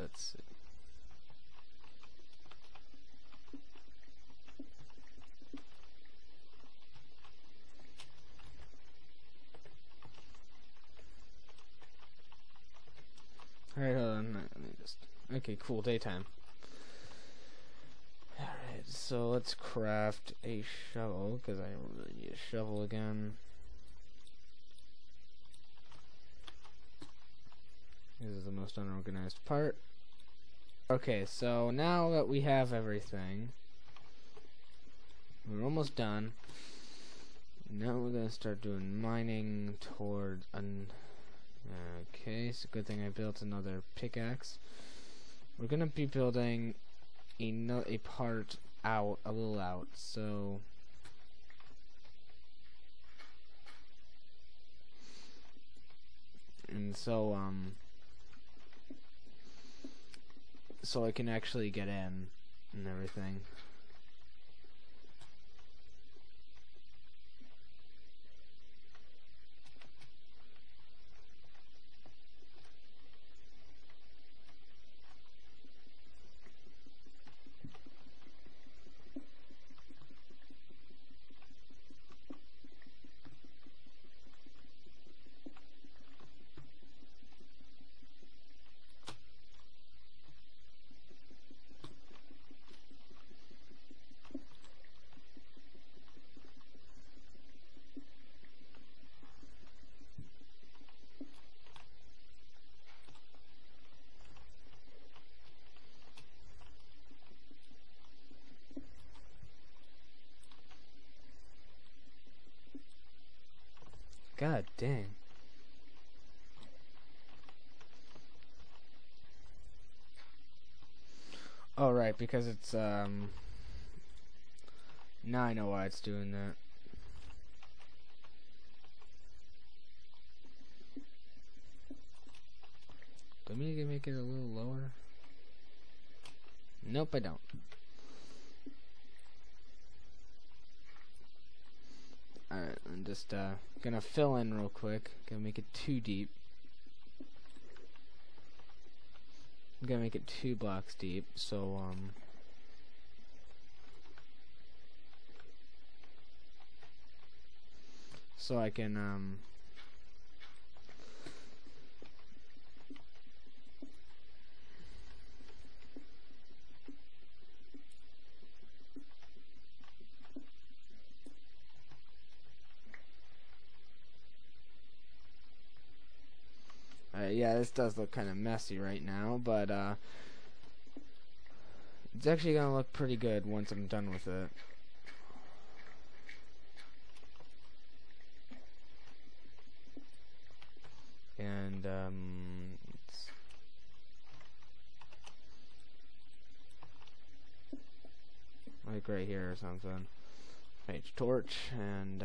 let's see. Alright, hold on. Let me just. Okay, cool. Daytime. Alright, so let's craft a shovel, because I really need a shovel again. This is the most unorganized part. Okay, so now that we have everything, we're almost done. Now we're gonna start doing mining towards okay, so good thing I built another pickaxe. We're gonna be building a part out, a little out, so so I can actually get in and everything. God dang. Oh, right, because it's, now I know why it's doing that. Do I need to make it a little lower? Nope, I don't. Alright, I'm just gonna fill in real quick. Gonna make it too deep. I'm gonna make it 2 blocks deep, so so I can yeah, this does look kind of messy right now, but it's actually gonna look pretty good once I'm done with it. And like right here or something. Page torch and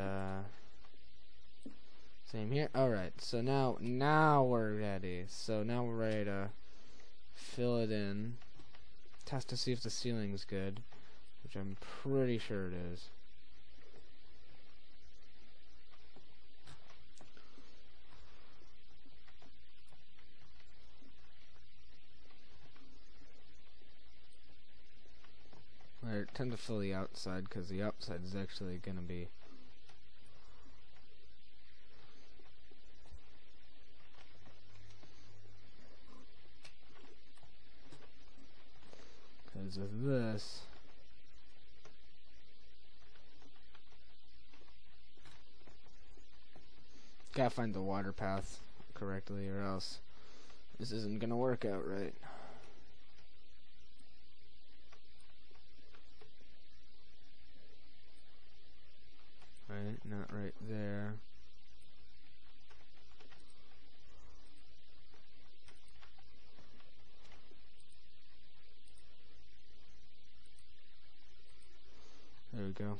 same here. Alright, so now we're ready. So now we're ready to fill it in. Test to see if the ceiling's good, which I'm pretty sure it is. I tend to fill the outside because the outside is actually going to be because of this. Gotta find the water path correctly or else this isn't gonna work out right. Right, not right there. There we go.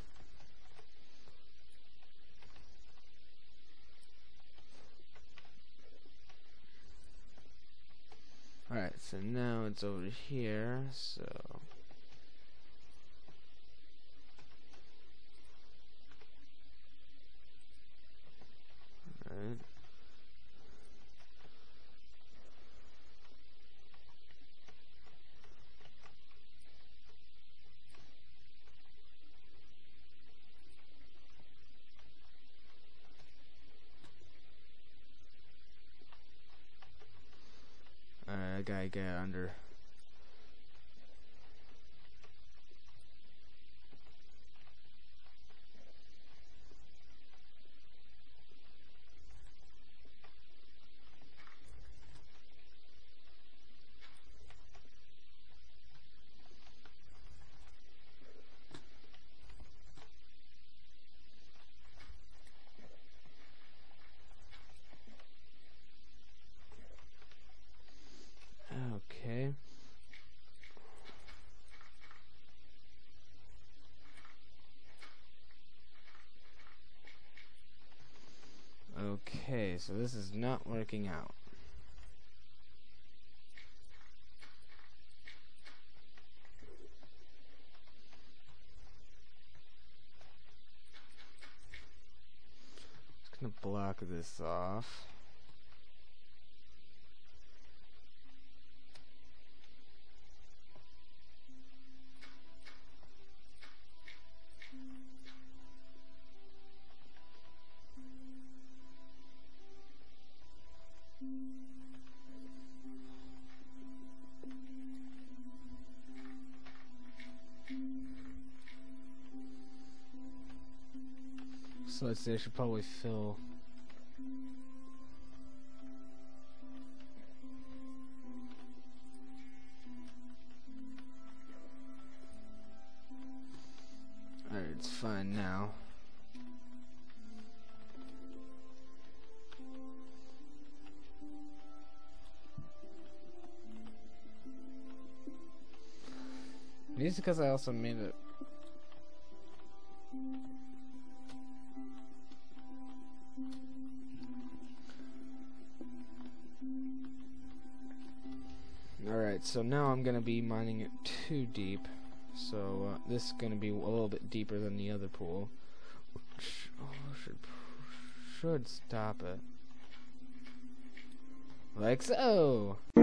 Alright, so now it's over here, so alright. Alright, I gotta get under. Okay. Okay, so this is not working out. Just gonna block this off. So let's see, I should probably fill. Alright, it's fine now. Maybe it's because I also made it. Alright, so now I'm going to be mining it too deep. So this is going to be a little bit deeper than the other pool. Which should stop it. Like so!